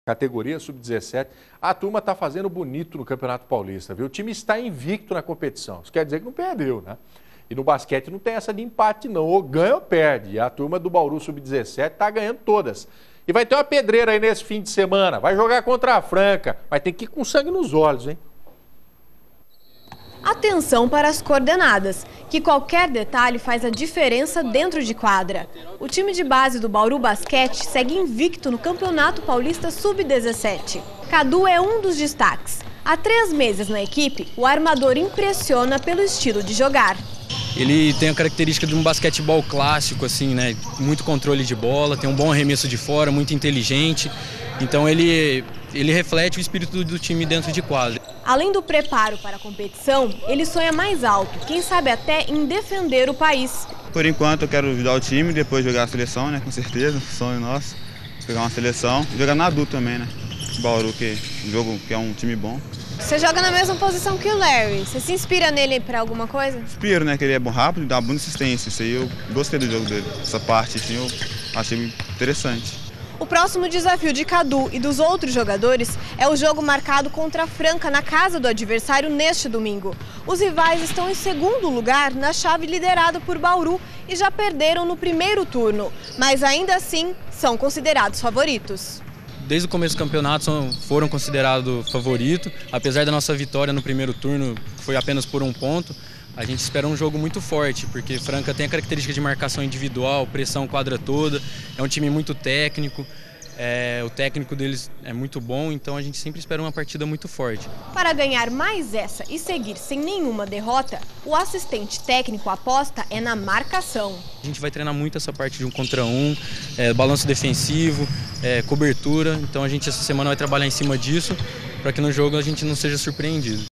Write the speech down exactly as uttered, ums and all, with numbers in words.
Categoria sub dezessete, a turma está fazendo bonito no Campeonato Paulista, viu? O time está invicto na competição, isso quer dizer que não perdeu, né? E no basquete não tem essa de empate não, ou ganha ou perde. E a turma do Bauru sub dezessete está ganhando todas. E vai ter uma pedreira aí nesse fim de semana, vai jogar contra a Franca, vai ter que ir com sangue nos olhos, hein? Atenção para as coordenadas, que qualquer detalhe faz a diferença dentro de quadra. O time de base do Bauru Basquete segue invicto no Campeonato Paulista sub dezessete. Cadu é um dos destaques. Há três meses na equipe, o armador impressiona pelo estilo de jogar. Ele tem a característica de um basquetebol clássico, assim, né? Muito controle de bola, tem um bom arremesso de fora, muito inteligente. Então ele, ele reflete o espírito do, do time dentro de quadra. Além do preparo para a competição, ele sonha mais alto, quem sabe até em defender o país. Por enquanto eu quero ajudar o time, depois jogar a seleção, né? Com certeza, sonho nosso. Pegar uma seleção e jogar na adulto também, né? Bauru, que é um jogo que é um time bom. Você joga na mesma posição que o Larry, você se inspira nele para alguma coisa? Inspiro, né? Que ele é bom rápido e dá boa assistência. Isso aí eu gostei do jogo dele. Essa parte assim, eu achei interessante. O próximo desafio de Cadu e dos outros jogadores é o jogo marcado contra a Franca na casa do adversário neste domingo. Os rivais estão em segundo lugar na chave liderada por Bauru e já perderam no primeiro turno, mas ainda assim são considerados favoritos. Desde o começo do campeonato foram considerados favoritos, apesar da nossa vitória no primeiro turno foi apenas por um ponto. A gente espera um jogo muito forte, porque Franca tem a característica de marcação individual, pressão quadra toda, é um time muito técnico, é, o técnico deles é muito bom, então a gente sempre espera uma partida muito forte. Para ganhar mais essa e seguir sem nenhuma derrota, o assistente técnico aposta é na marcação. A gente vai treinar muito essa parte de um contra um, é, balanço defensivo, é, cobertura, então a gente essa semana vai trabalhar em cima disso, para que no jogo a gente não seja surpreendido.